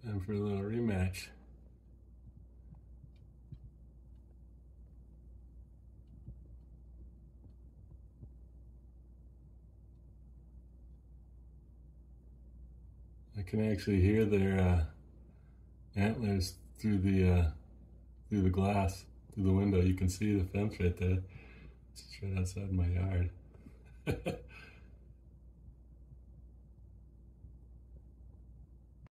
Time for a little rematch. I can actually hear their antlers through the glass, through the window. You can see the fence right there. It's right outside my yard.